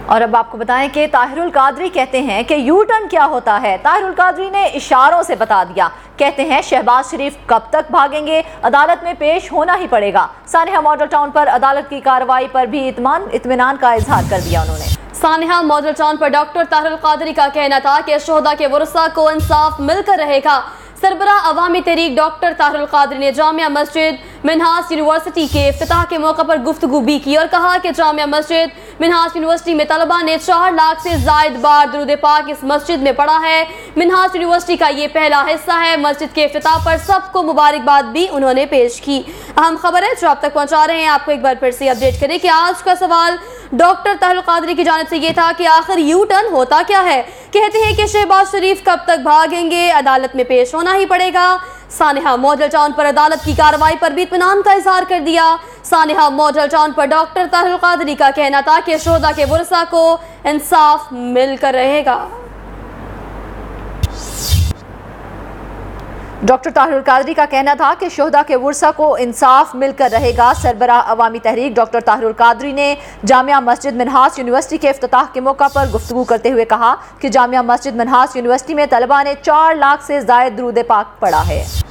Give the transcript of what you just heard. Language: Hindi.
और अब आपको बताएं कि ताहिरुल कादरी कहते हैं कि यू टर्न क्या होता है। ताहिरुल कादरी ने इशारों से बता दिया। कहते हैं शहबाज शरीफ कब तक भागेंगे, अदालत में पेश होना ही पड़ेगा। सानिया मॉडल टाउन पर अदालत की कार्रवाई पर भी इत्मीनान का इजहार कर दिया उन्होंने। सानिया मॉडल टाउन पर डॉक्टर ताहिरुल कादरी का कहना था कि शोहदा के वरसा को इंसाफ मिलकर रहेगा। सरबराह अवामी तहरीक डॉक्टर ताहिरुल कादरी ने जामिया मस्जिद मिन्हाज यूनिवर्सिटी के इफ्तिताह के मौके पर गुफ्तगू भी की और कहा कि जामिया मस्जिद मिन्हाज यूनिवर्सिटी में तलबा ने 4 लाख से जायद बार दुरूद पाक इस मस्जिद में पढ़ा है। मिन्हाज यूनिवर्सिटी का ये पहला हिस्सा है। मस्जिद के इफ्तिताह पर सबको मुबारकबाद भी उन्होंने पेश की। अहम खबर है जो आप तक पहुंचा रहे हैं। आपको एक बार फिर से अपडेट करें कि आज का सवाल डॉक्टर ताहिरुल कादरी की जानिब से ये था कि आखिर यू टर्न होता क्या है। कहते हैं कि शहबाज शरीफ कब तक भागेंगे, अदालत में पेश होना ही पड़ेगा। सानिया मॉडल टाउन पर अदालत की कार्रवाई पर भी इत्मीनान का इजहार कर दिया। सानिया मॉडल टाउन पर डॉक्टर ताहिरुल कादरी का कहना था कि शोहदा के वरसा को इंसाफ मिलकर रहेगा। डॉक्टर ताहिरुल कादरी का कहना था कि शोहदा के वरसा को इंसाफ मिलकर रहेगा। सरबराह अवामी तहरीक डॉक्टर ताहिरुल कादरी ने जामिया मस्जिद मिन्हाज यूनिवर्सिटी के इफ्तिताह के मौका पर गुफ्तगू करते हुए कहा कि जामिया मस्जिद मिन्हाज यूनिवर्सिटी में तलबा ने 4 लाख से ज़ायद दुरूद पाक पढ़ा है।